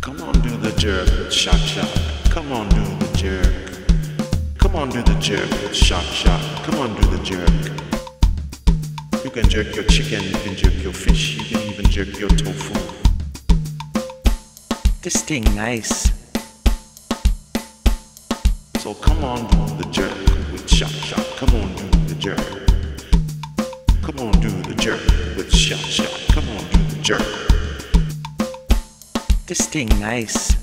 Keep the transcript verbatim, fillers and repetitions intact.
Come on, do the jerk with Shak Shak. Come on, do the jerk. Come on, do the jerk with Shak Shak. Come on, do the jerk. You can jerk your chicken, you can jerk your fish, you can even jerk your tofu. This thing nice. So come on, do the jerk with Shak Shak. Come on, do the jerk. Come on, do the jerk with Shak Shak. Come on, do the jerk. This thing nice.